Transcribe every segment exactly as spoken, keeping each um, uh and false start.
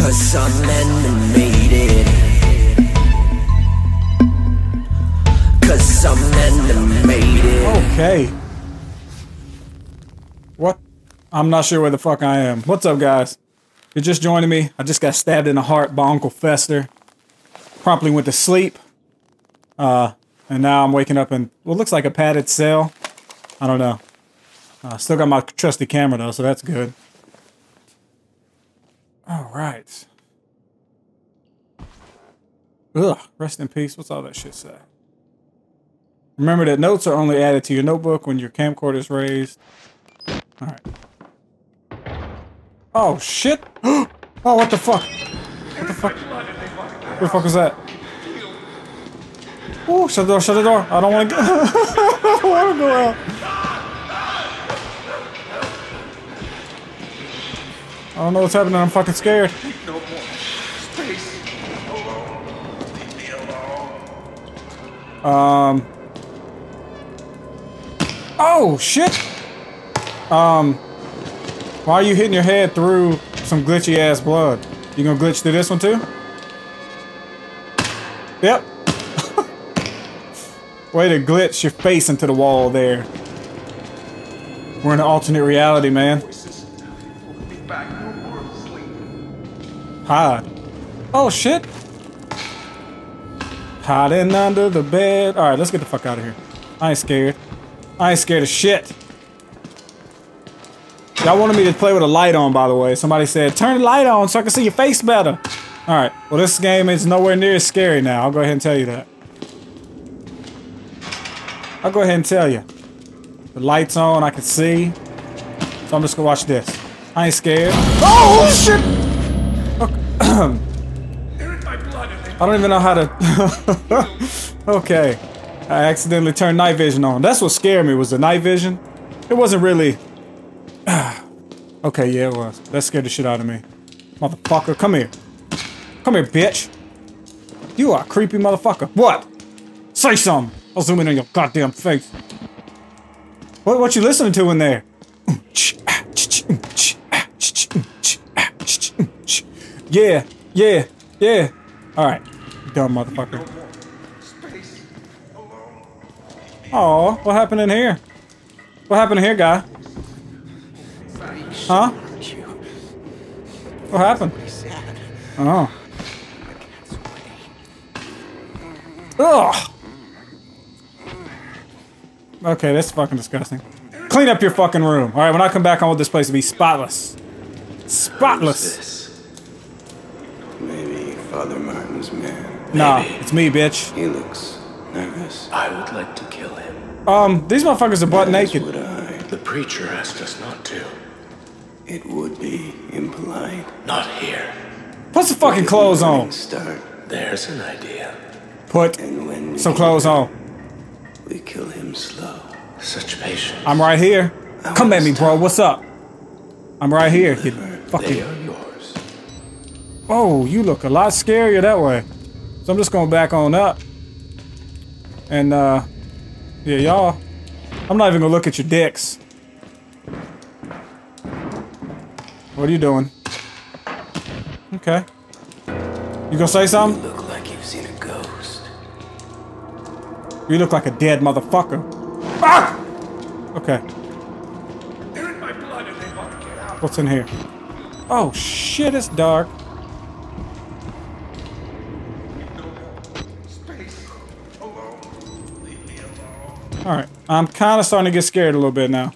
Cause I'm animated. Cause I'm animated. Okay. What? I'm not sure where the fuck I am. What's up, guys? You're just joining me. I just got stabbed in the heart by Uncle Fester. Promptly went to sleep. Uh, and now I'm waking up in what looks like a padded cell. I don't know. Uh, still got my trusty camera though, so that's good. All right. Ugh. Rest in peace. What's all that shit say? Remember that notes are only added to your notebook when your camcorder is raised. All right. Oh shit! Oh, what the fuck? What the fuck? Where the fuck was that? Oh, shut the door! Shut the door! I don't want to go. I don't want to go out. I don't know what's happening. I'm fucking scared. No more space. Alone. Leave me alone. Um. Oh shit! Um. Why are you hitting your head through some glitchy ass blood? You gonna glitch through this one too? Yep. Way to glitch your face into the wall there. We're in an alternate reality, man. Hide. Oh shit! Hiding under the bed. Alright, let's get the fuck out of here. I ain't scared. I ain't scared of shit. Y'all wanted me to play with a light on, by the way. Somebody said, turn the light on so I can see your face better. Alright, well this game is nowhere near as scary now. I'll go ahead and tell you that. I'll go ahead and tell you. The light's on, I can see. So I'm just gonna watch this. I ain't scared. Oh shit! Okay. I don't even know how to... Okay. I accidentally turned night vision on. That's what scared me, was the night vision. It wasn't really... Okay, yeah, it was. That scared the shit out of me. Motherfucker, come here. Come here, bitch. You are a creepy motherfucker. What? Say something. I'll zoom in on your goddamn face. What, what you listening to in there? Yeah, yeah, yeah. Alright. Dumb motherfucker. Aw, what happened in here? What happened in here, guy? Huh? What happened? Oh. Ugh. Okay, that's fucking disgusting. Clean up your fucking room. Alright, when I come back, I want this place to be spotless. Spotless. Maybe Father Martin's man. Nah, it's me, bitch. He looks nervous. I would like to kill him. Um, these motherfuckers are butt naked. Would I? The preacher asked us not to. It would be impolite. Not here. Put some fucking clothes on. Start. There's an idea. Put And when some clothes on. we kill him slow. Such patience. I'm right here. Come at me, bro. What's up? I'm right here. You They fucking. are yours. Oh, you look a lot scarier that way. So I'm just gonna back on up. And uh, yeah, y'all. I'm not even gonna look at your dicks. What are you doing? Okay. You gonna say You something? look like you've seen a ghost. You look like a dead motherfucker. Ah! Okay. They're in my blood and they want to get out. What's in here? Oh shit, it's dark. Space. Alone. Leave me alone. Alright. I'm kinda starting to get scared a little bit now.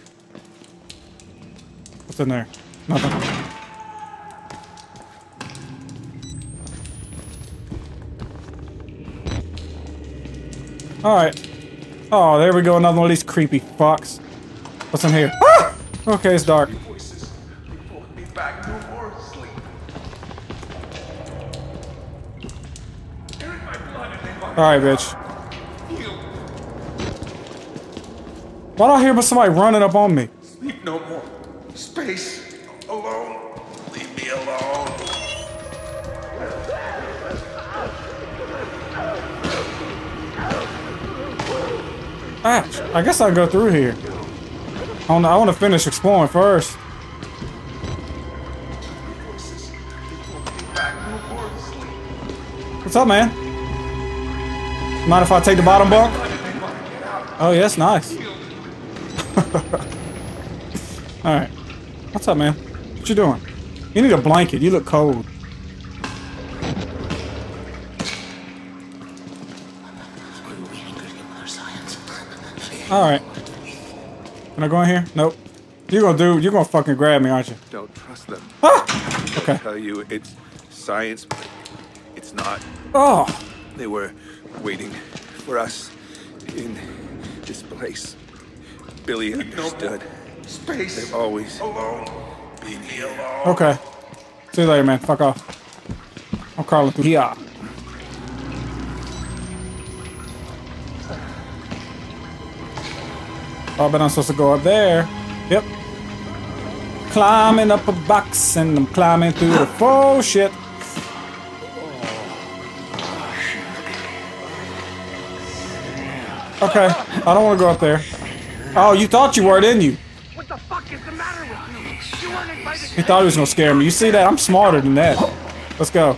What's in there? Nothing. Alright. Oh, there we go. Another one of these creepy fucks. What's in here? Ah! Okay, it's dark. Voices. They pulled me back. No more sleep. They're in my blood and they want Alright, bitch. you. Why do I hear somebody running up on me? Sleep no more. Space. Alone. Leave me alone. Ah, I guess I'll go through here. I want to I want to finish exploring first. Voices. They pulled me What's up, man? Mind if I take the bottom bunk? Oh, yes, nice. Alright. What's up, man? What you doing? You need a blanket. You look cold. Alright. Can I go in here? Nope. You're gonna do, you're gonna fucking grab me, aren't you? Don't trust them. Ah! Okay. I tell you, it's science, but it's not. Oh! They were waiting for us in this place. Billy understood. Space. They've always alone. Been here. Okay. See you later, man. Fuck off. I'm crawling through here. Oh, but I'm supposed to go up there. Yep. Climbing up a box and I'm climbing through the full shit. Okay. I don't want to go up there. Oh, you thought you were, didn't you? What the fuck is the matter with you? You weren't invited. He thought he was gonna scare me. You see that? I'm smarter than that. Let's go.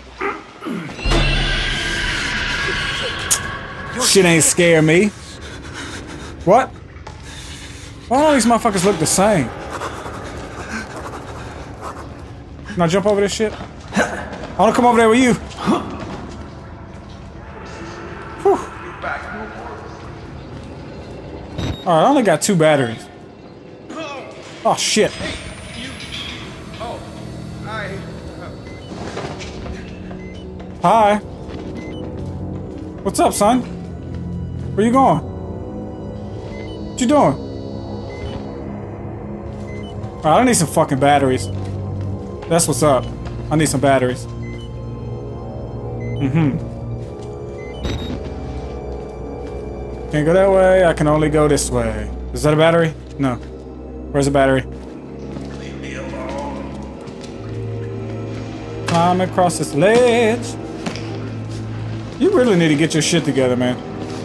Shit ain't scare me. What? Why do all these motherfuckers look the same? Can I jump over this shit? I wanna come over there with you. Whew. Alright, I only got two batteries. Oh shit. Oh, I. Hi. What's up, son? Where you going? What you doing? Alright, I need some fucking batteries. That's what's up. I need some batteries. Mm-hmm. Can't go that way. I can only go this way. Is that a battery? No. Where's the battery? Leave me alone. Climb across this ledge. You really need to get your shit together, man.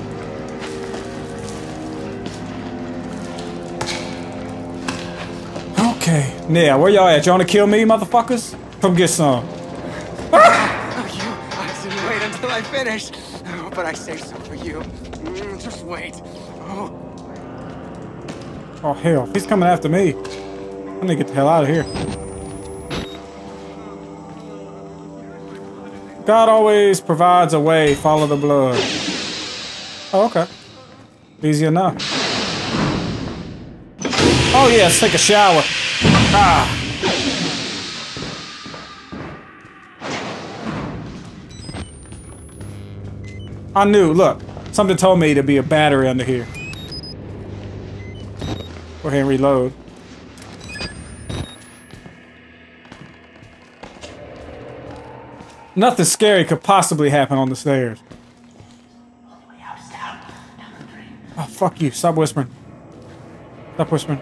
Okay. Yeah, where y'all at? Y'all wanna kill me, motherfuckers? Come get some. Oh, you. I didn't wait until I finished. Oh, but I saved some for you. Mm, just wait. Oh. Oh, hell. He's coming after me. I need to get the hell out of here. God always provides a way. Follow the blood. Oh, okay. Easy enough. Oh, yeah. Let's take a shower. Ah. I knew. Look. Something told me to be a battery under here. Go ahead and reload. Nothing scary could possibly happen on the stairs. Oh, fuck you. Stop whispering. Stop whispering.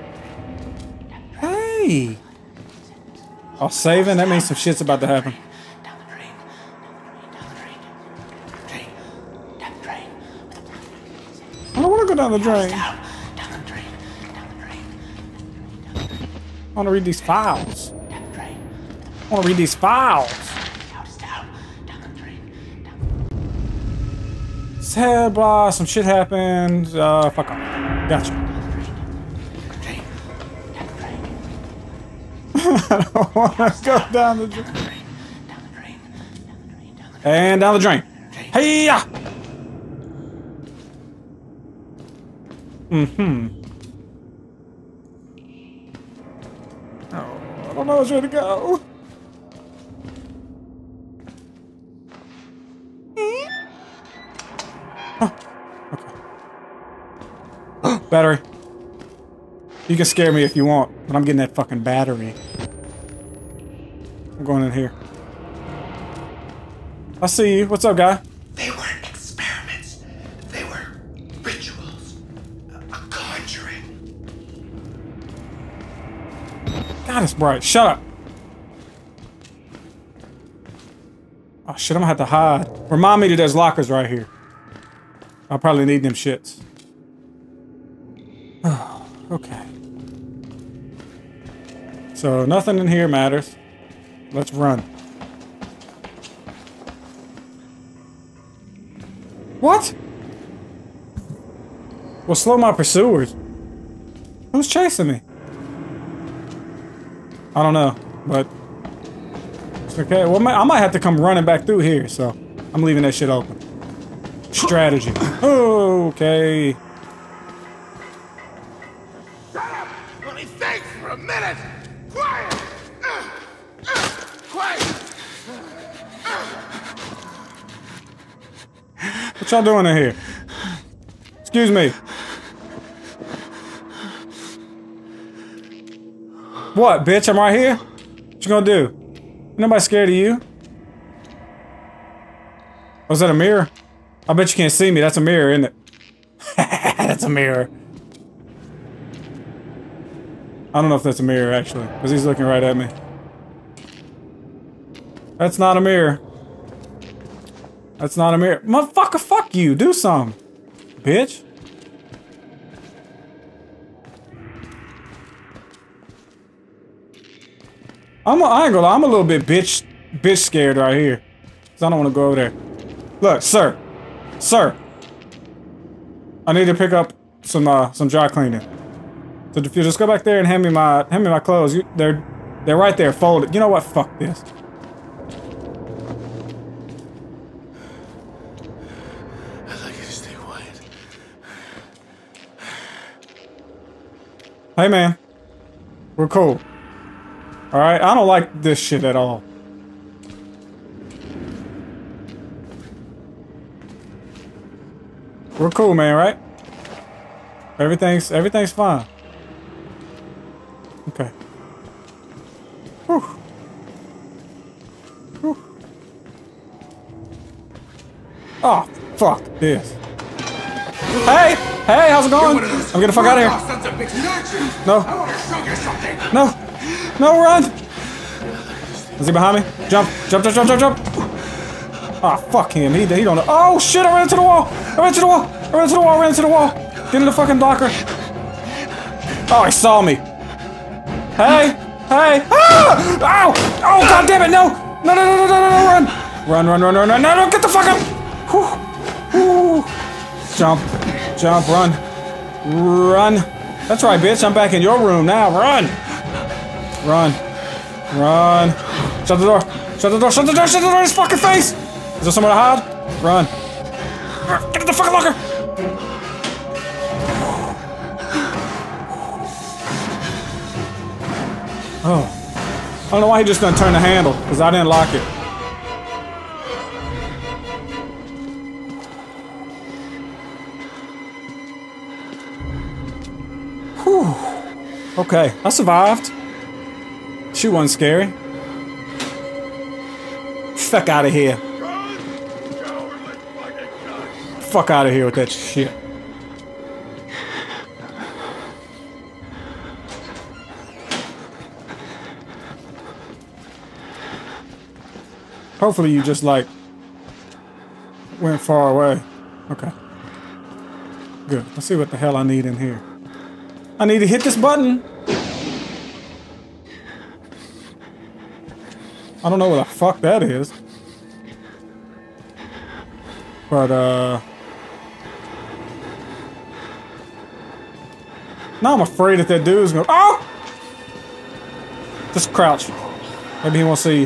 Hey! Oh, saving? That means some shit's about to happen. I don't want to go down the drain. I want to read these files. I want to read these files. Sad blah, some shit happened. Uh, fuck off. Gotcha. I don't want to go down the drain. And down the drain. Hey-ya! Mm-hmm. Oh, I don't know which way to go. Oh, okay. Battery. You can scare me if you want, but I'm getting that fucking battery. I'm going in here. I see you. What's up, guy? They weren't experiments. They were rituals. A, a conjuring. God, it's bright. Shut up. Oh shit, I'm gonna have to hide. Remind me that there's lockers right here. I'll probably need them shits. Oh, okay. So nothing in here matters. Let's run. What? Well, slow my pursuers. Who's chasing me? I don't know, but it's okay. Well, I might have to come running back through here, so I'm leaving that shit open. Strategy. Okay. Shut up! Let me think for a minute! Quiet! Uh, uh, quiet! What y'all doing in here? Excuse me. What, bitch? I'm right here? What you gonna do? Nobody scared of you? Was that a mirror? I bet you can't see me. That's a mirror, isn't it? That's a mirror. I don't know if that's a mirror, actually, because he's looking right at me. That's not a mirror. That's not a mirror. Motherfucker, fuck you. Do something, bitch. I'm a, I ain't gonna lie, I'm a little bit bitch, bitch scared right here. Cause I don't want to go over there. Look, sir. Sir. I need to pick up some, uh, some dry cleaning. So if you just go back there and hand me my, hand me my clothes, you, they're, they're right there, folded. You know what? Fuck this. I'd like you to stay quiet. Hey, man. We're cool. Alright? I don't like this shit at all. We're cool, man, right? Everything's, everything's fine. Okay. Whew. Whew. Oh, fuck this. Hey! Hey, how's it going? I'm getting the fuck out of here. No. No. No, run! Is he behind me? Jump, jump, jump, jump, jump, jump! Ah, oh, fuck him. He, he don't know. Oh, shit, I ran into the wall! I ran into the wall! I ran into the wall, I ran into the wall! Get in the fucking locker! Oh, he saw me! Hey! Hey! Ah! Ow! Oh, god damn it, no! No, no, no, no, no, no, run! Run, run, run, run, run, no, no, get the fuck up! Whew. Whew. Jump, jump, run. Run. That's right, bitch, I'm back in your room now, run! Run. Run. Shut the door. Shut the door. Shut the door. Shut the door in his fucking face. Is there somewhere to hide? Run. Get in the fucking locker. Oh. I don't know why he just didn't turn the handle, because I didn't lock it. Whew. Okay. I survived. She wasn't scary. Fuck out of here. Fuck out of here with that shit. Hopefully you just like went far away. Okay. Good. Let's see what the hell I need in here. I need to hit this button. I don't know what the fuck that is. But, uh... now I'm afraid that that dude's gonna... Oh! Just crouch. Maybe he won't see you.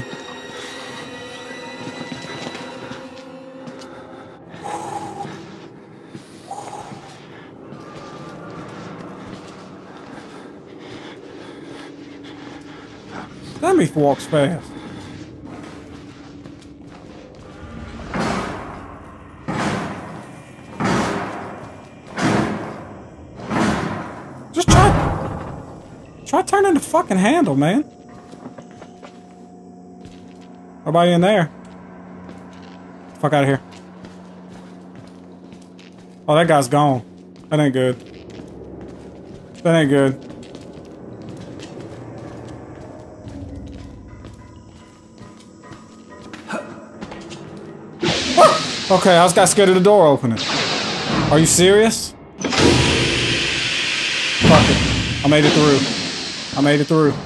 That meat walks fast. Just try... Try turning the fucking handle, man. Nobody in there. Fuck out of here. Oh, that guy's gone. That ain't good. That ain't good. Okay, I just got scared of the door opening. Are you serious? Fuck it. I made it through. I made it through.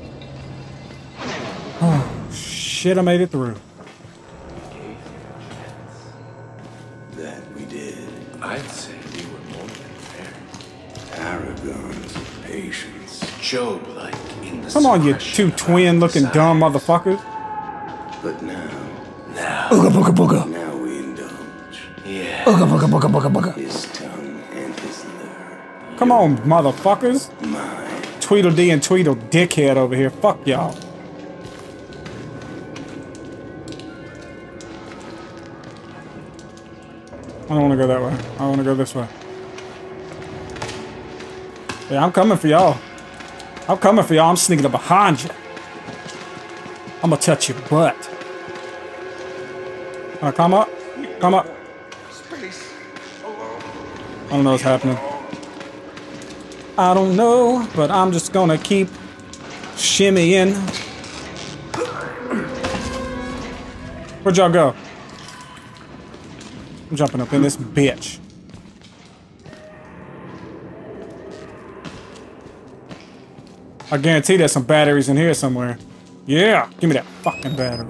Oh, shit, I made it through. That we I'd say we were more than fair. Paragons of patience. Job-like in the Come on, you suppression two of our twin-looking dumb desires. motherfuckers. But now, Now, Booga booga booga. now we indulge. yeah. Booga booga booga booga booga. His tongue and his liver. Come on, motherfuckers. Mine. Tweedledee and Tweedle dickhead over here. Fuck y'all. I don't want to go that way. I want to go this way. Yeah, I'm coming for y'all. I'm coming for y'all. I'm sneaking up behind you. I'm gonna touch your butt. Uh, come up. Come up. Space alone. I don't know what's happening. I don't know, but I'm just gonna keep shimmying. Where'd y'all go? I'm jumping up in this bitch. I guarantee there's some batteries in here somewhere. Yeah, give me that fucking battery.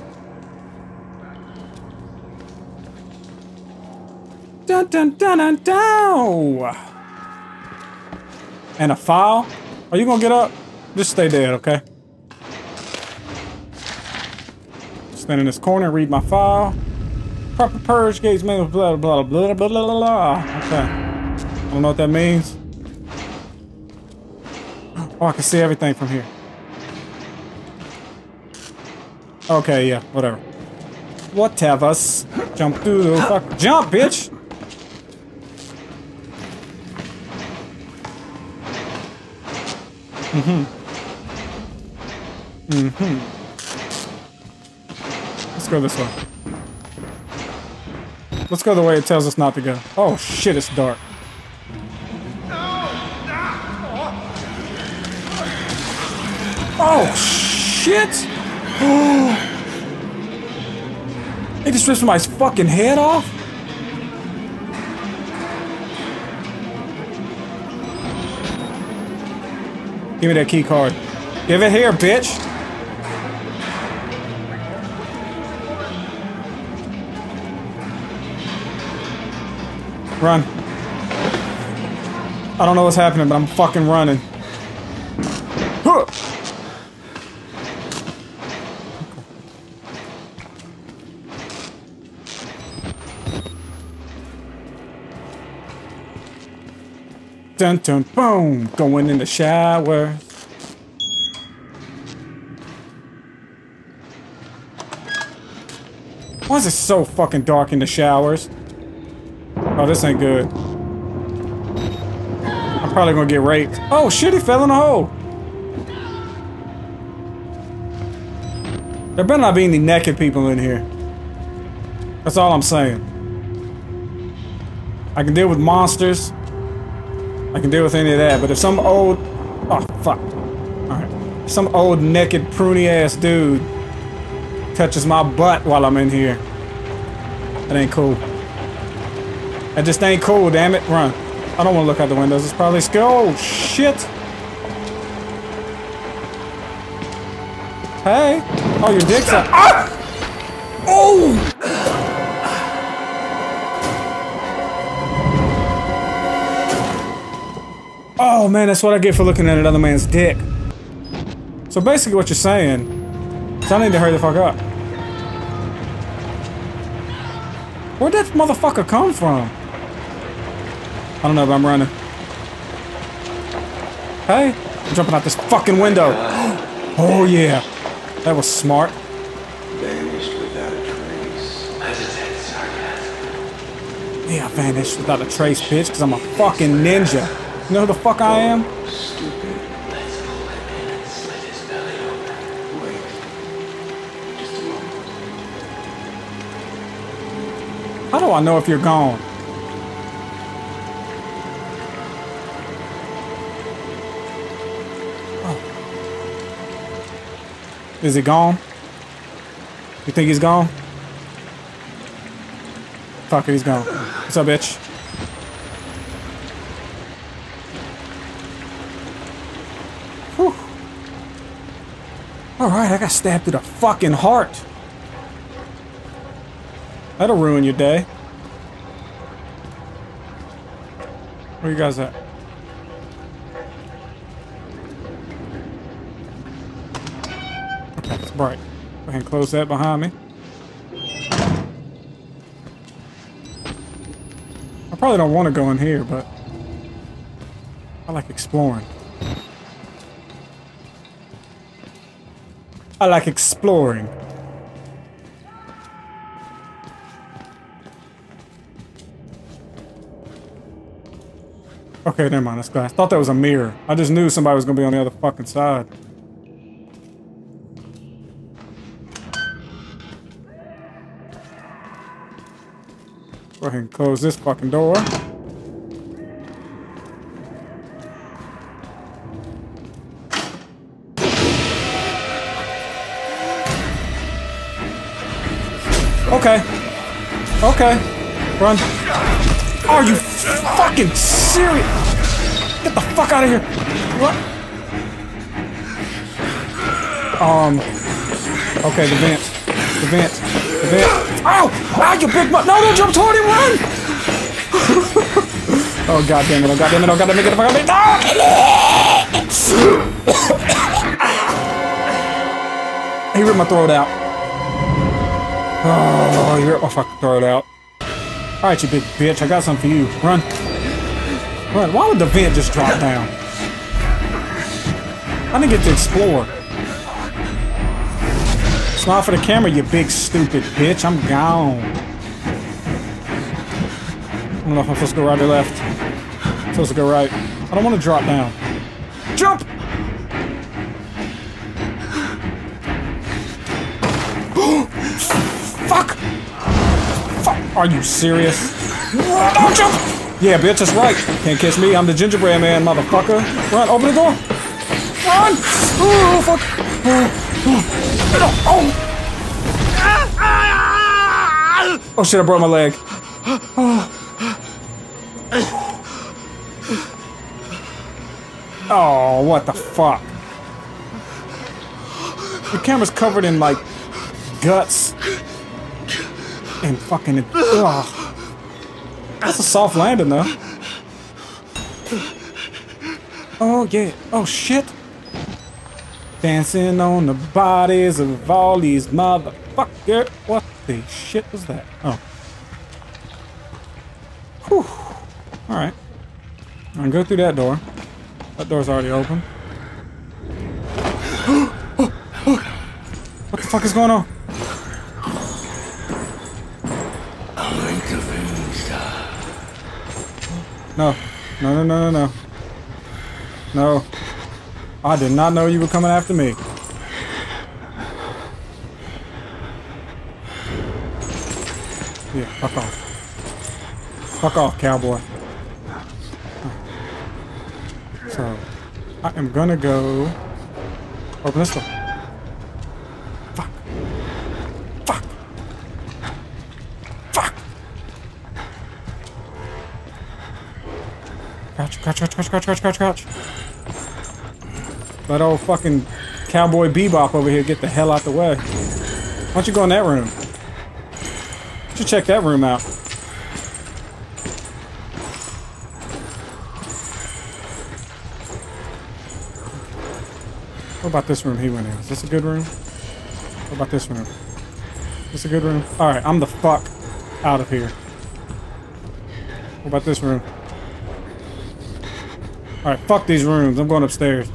Dun dun dun dun dun! And a file? Are you gonna get up? Just stay dead, okay? Stand in this corner, read my file. Proper purge gates, man, blah blah blah blah blah blah blah. Okay. I don't know what that means. Oh, I can see everything from here. Okay, yeah, whatever. Whatever. Jump through the fuck. Jump, bitch! Mm-hmm. Mm-hmm. Let's go this way. Let's go the way it tells us not to go. Oh shit, it's dark. Oh shit! He just ripped my fucking head off? Give me that key card. Give it here, bitch! Run. I don't know what's happening, but I'm fucking running. Huh. Dun dun boom! Going in the shower. Why is it so fucking dark in the showers? Oh, this ain't good. I'm probably gonna get raped. Oh shit, he fell in a hole. There better not be any naked people in here. That's all I'm saying. I can deal with monsters. I can deal with any of that, but if some old... Oh, fuck. Alright. Some old naked pruny ass dude touches my butt while I'm in here, that ain't cool. That just ain't cool, damn it. Run. I don't want to look out the windows. It's probably scary. Oh, shit. Hey. Oh, your dick's out. Ah! Oh! Oh, man, that's what I get for looking at another man's dick. So basically what you're saying is I need to hurry the fuck up. Where'd that motherfucker come from? I don't know, but I'm running. Hey, I'm jumping out this fucking window. Oh yeah, that was smart. Vanished without a trace. Hesitant sarcasm. Yeah, I vanished without a trace, bitch, because I'm a fucking ninja. You know who the fuck I am? Stupid. Let's pull him in and slit his belly open. Wait. Just a moment. How do I know if you're gone? Oh. Is he gone? You think he's gone? Fuck it, he's gone. What's up, bitch? Whew. Alright, I got stabbed through the fucking heart. That'll ruin your day. Where you guys at? Okay, it's bright. Go ahead and close that behind me. I probably don't want to go in here, but I like exploring. I like exploring. Okay, never mind. That's glass. I thought that was a mirror. I just knew somebody was gonna be on the other fucking side. Go ahead and close this fucking door. Okay. Okay. Run. Are you fucking serious? Get the fuck out of here. What? Um. Okay, the vent. The vent. The vent. Ow! Ow, you big butt! No, don't jump toward him, run! Oh, god damn it. Oh, god damn it. Oh, god damn it. Get the fuck out of me. No! He ripped my throat out. Oh, he ripped my fucking throat out. Alright, you big bitch. I got something for you. Run. Run. Why would the vent just drop down? I didn't get to explore. Smile for the camera, you big stupid bitch. I'm gone. I don't know if I'm supposed to go right or left. I'm supposed to go right. I don't want to drop down. Jump! Fuck! Fuck! Are you serious? Don't jump! Yeah, bitch, that's right. Can't catch me. I'm the gingerbread man, motherfucker. Run, open the door. Run! Oh, fuck. Oh, oh. Oh. Oh shit, I broke my leg. Oh. Oh, what the fuck? The camera's covered in like guts and fucking. Ugh. That's a soft landing though. Oh yeah. Oh shit. Dancing on the bodies of all these motherfuckers. What the shit was that? Oh. Whew. Alright. I'm gonna go through that door. That door's already open. What the fuck is going on? No. No, no, no, no, no. No. I did not know you were coming after me. Yeah, fuck off. Fuck off, cowboy. So, I am gonna go open this door. Fuck. Fuck. Fuck. Crouch, crouch, crouch, crouch, crouch, crouch, crouch, crouch. Let old fucking Cowboy Bebop over here get the hell out the way. Why don't you go in that room? You should check that room out. What about this room he went in? Is this a good room? What about this room? Is this a good room? Alright, I'm the fuck out of here. What about this room? Alright, fuck these rooms. I'm going upstairs.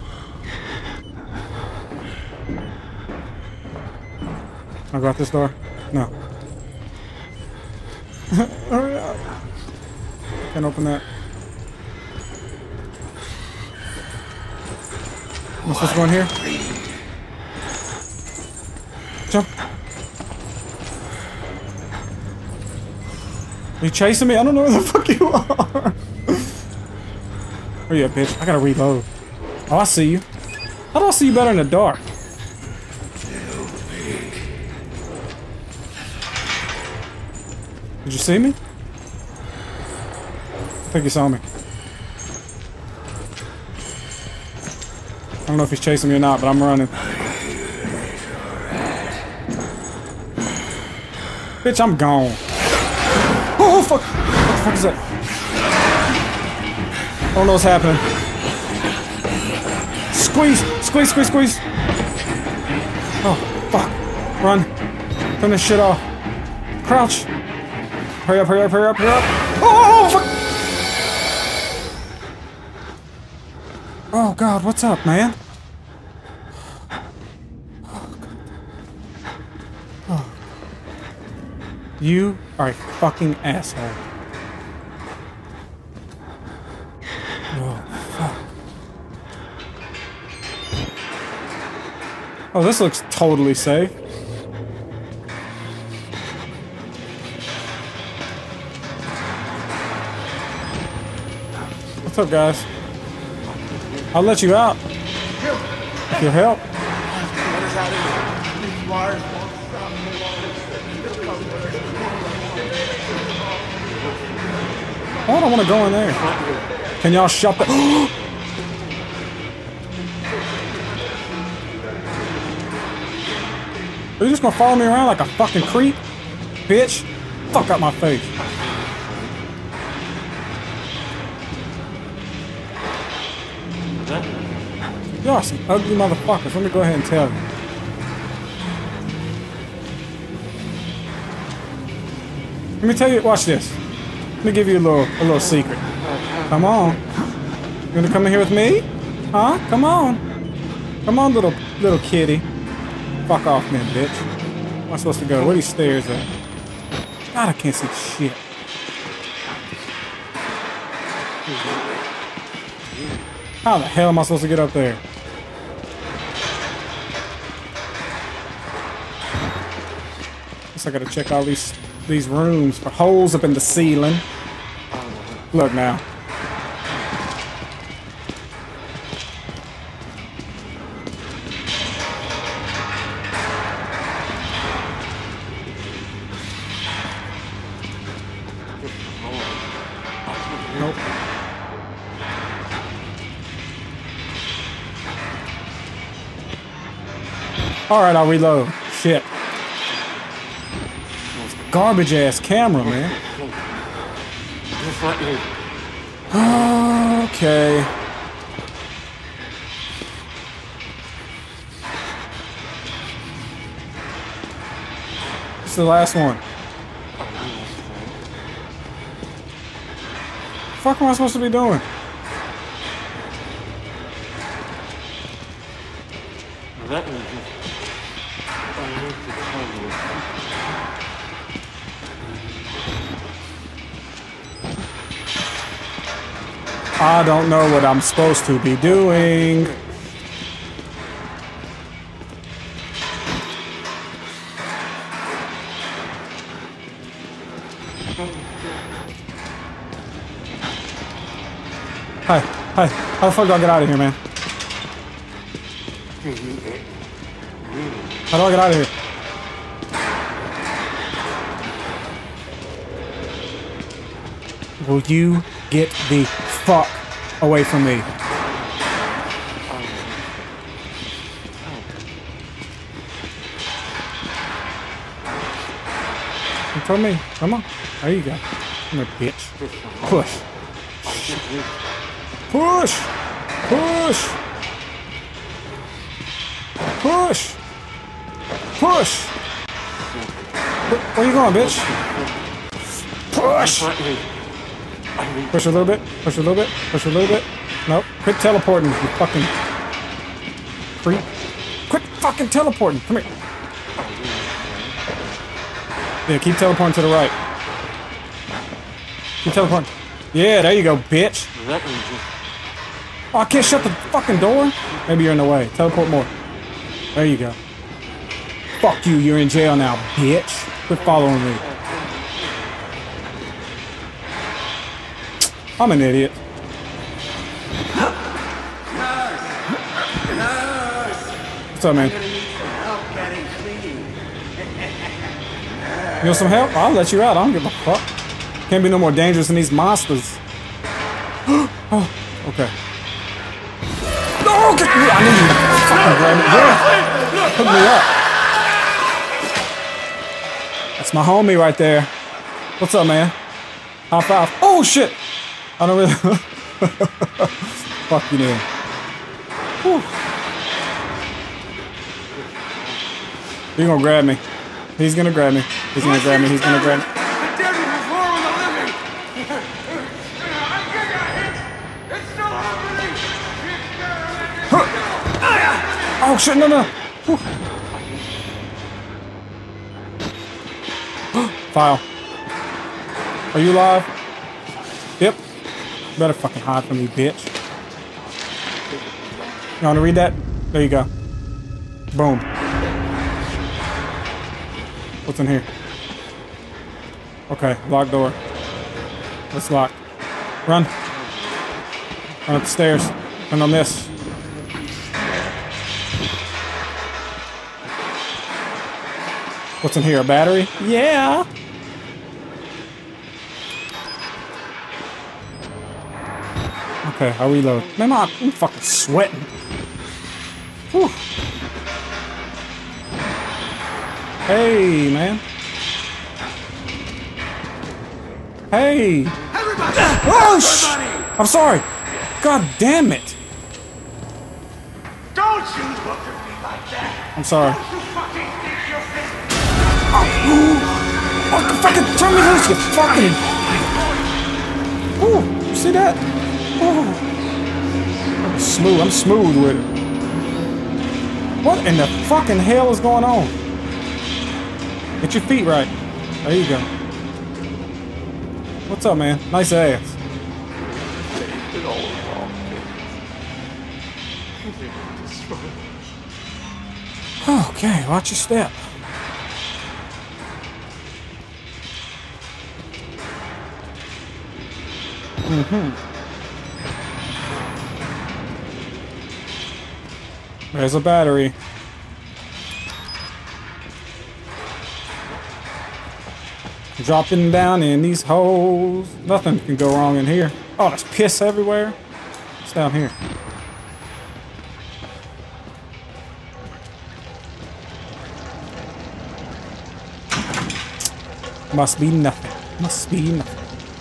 Can I go out this door? No. Hurry up. Can't open that. Am I supposed to go in here? Jump. Are you chasing me? I don't know where the fuck you are. Where you at, bitch? I gotta reload. Oh, I see you. How do I see you better in the dark? Did you see me? I think you saw me. I don't know if he's chasing me or not, but I'm running. Bitch, I'm gone. Oh, fuck. What the fuck is that? I don't know what's happening. Squeeze! Squeeze, squeeze, squeeze! Oh, fuck. Run. Turn this shit off. Crouch. Hurry up, hurry up, hurry up, hurry up. Oh, fuck! Oh, God, what's up, man? Oh. You are a fucking asshole. Oh, fuck. Oh, this looks totally safe. What's up, guys? I'll let you out. If you'll help. Oh, I don't want to go in there. Can y'all shut the... Are you just gonna follow me around like a fucking creep? Bitch? Fuck out my face. Y'all are some ugly motherfuckers. Let me go ahead and tell you. Let me tell you, watch this. Let me give you a little a little secret. Come on. You gonna come in here with me? Huh? Come on. Come on, little little kitty. Fuck off, man, bitch. Where am I supposed to go? Where are these stairs at? God, I can't see shit. How the hell am I supposed to get up there? Guess I gotta check all these these rooms for holes up in the ceiling. Look now. Nope. Alright, I'll reload. Shit. Garbage ass camera, man. Okay. This is the last one. What the fuck am I supposed to be doing? I don't know what I'm supposed to be doing. Hi, hi. How the fuck do I get out of here, man? How do I get out of here? Will you get the fuck away from me? You told me. Come on. There you go. Come here, bitch. Push. Push! Push! Push! Push! Where you going, bitch? Push! Push a little bit. Push a little bit. Push a little bit. Nope. Quit teleporting, you fucking creep. Quit fucking teleporting. Come here. Yeah, keep teleporting to the right. Keep teleporting. Yeah, there you go, bitch. Oh, I can't shut the fucking door? Maybe you're in the way. Teleport more. There you go. Fuck you, you're in jail now, bitch. Quit following me. I'm an idiot. What's up, man? You want some help? I'll let you out. I don't give a fuck. Can't be no more dangerous than these monsters. Oh, okay. No, get me! I need you to fucking grab me. Yeah, hook me up. That's my homie right there. What's up, man? High five. Oh shit! I don't really. Fuck you then. Whew. He's gonna grab me. He's gonna grab me. He's gonna grab me. He's gonna grab me. The dead one was more on the living. It's still happening. Oh shit! No, no. Whew. File. Are you alive? Yep. Better fucking hide from me, bitch. You wanna read that? There you go. Boom. What's in here? Okay, locked door. It's locked. Run. Run up the stairs. Run on this. What's in here? A battery? Yeah. Okay, I'll reload. Man, I'm fucking sweating. Whew. Hey, man. Hey. Everybody! Oh, sh Everybody! I'm sorry. God damn it. Don't you look at me like that! I'm sorry. Don't you fucking think you're fit? Oh, fucking turn me loose, you fucking. Ooh, you see that? Ooh. I'm smooth. I'm smooth with it. What in the fucking hell is going on? Get your feet right. There you go. What's up, man? Nice ass. Okay, watch your step. Mm-hmm. There's a battery. Dropping down in these holes. Nothing can go wrong in here. Oh, there's piss everywhere. What's down here? Must be nothing. Must be nothing.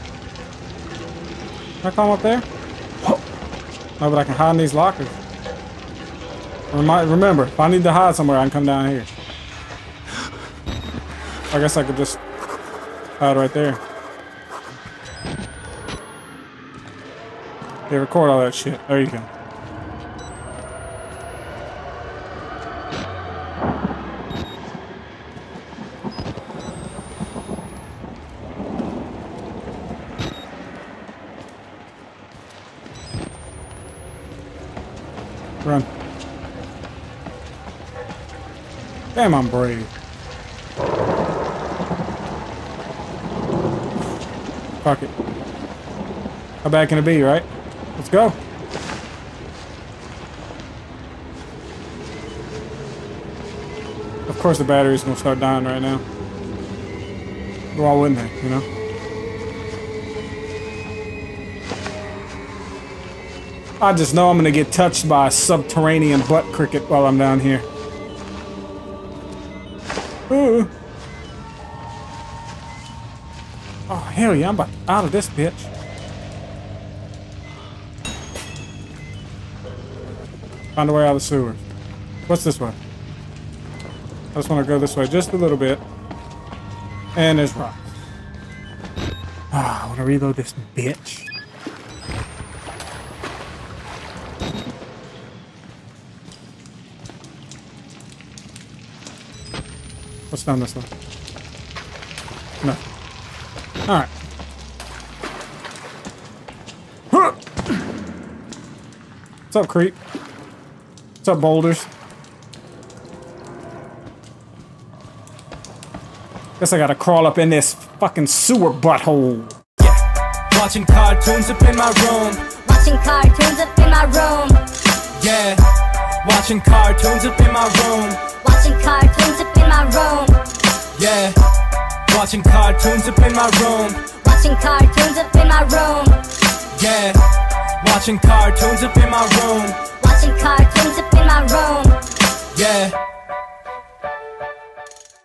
Can I climb up there? Oh. No, but I can hide in these lockers. Remind, remember, if I need to hide somewhere, I can come down here. I guess I could just hide right there. They record all that shit. There you go. Run. Damn, I'm brave. Fuck it. How bad can it be, right? Let's go. Of course the battery's gonna start dying right now. Why wouldn't they, you know? I just know I'm gonna get touched by a subterranean butt cricket while I'm down here. Ooh. Oh, hell yeah, I'm about out of this bitch. Find a way out of the sewers. What's this way? I just want to go this way just a little bit. And there's rocks. Ah, I want to reload this bitch. What's down this way? No. Alright. What's up, creep? What's up, boulders? Guess I gotta crawl up in this fucking sewer butthole. Yeah. Watching cartoons up in my room. Watching cartoons up in my room. Yeah. Watching cartoons up in my room. Watching cartoons up in my room. Yeah. Watching cartoons up in my room. Watching cartoons up in my room. Yeah. Watching cartoons up in my room. Watching cartoons up in my room. Yeah.